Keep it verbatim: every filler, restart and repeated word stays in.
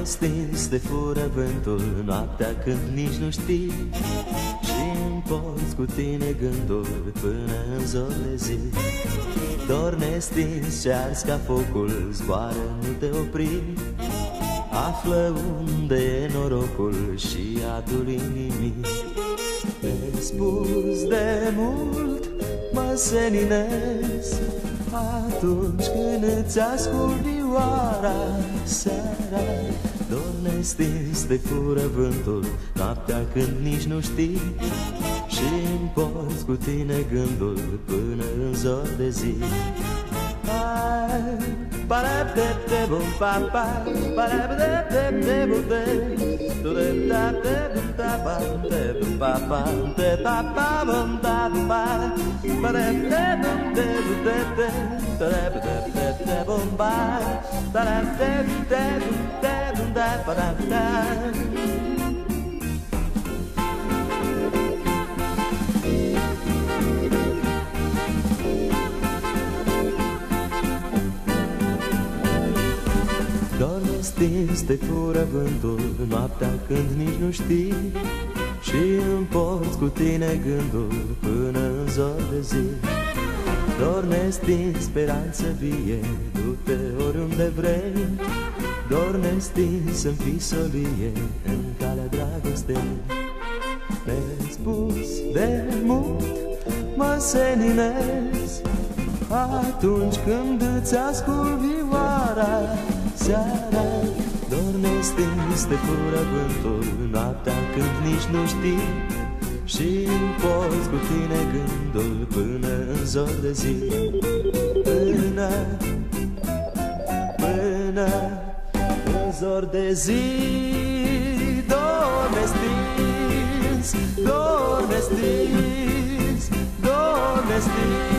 stins de fură vântul noaptea când nici nu știi, și-mi porți cu tine gândul până în zor de zi. Dor nestins și ars ca focul, zboară, nu te opri. Află unde e norocul și adul inimii. Nespus de mult mă seninez atunci când îți ascult vioara seara. Dor nestins de fură vântul noaptea când nici nu știi, și-mi porți cu tine gândul până în zor de zi. Doar stins te fură vântul noaptea când nici nu știi, și-mi porți cu tine gândul până în zor de zi. Dor nestins, speranță vie, du-te oriunde vrei. Dor nestins, să-mi fii solie în calea dragostei. Nespus de mult mă seninez atunci când îți ascult vioara seara. Dor nestins te fură vântul noaptea când nici nu știi, și-mi porți cu tine gândul până în zor de zi. Până, până în zor de zi. Dor nestins, dor nestins, dor nestins.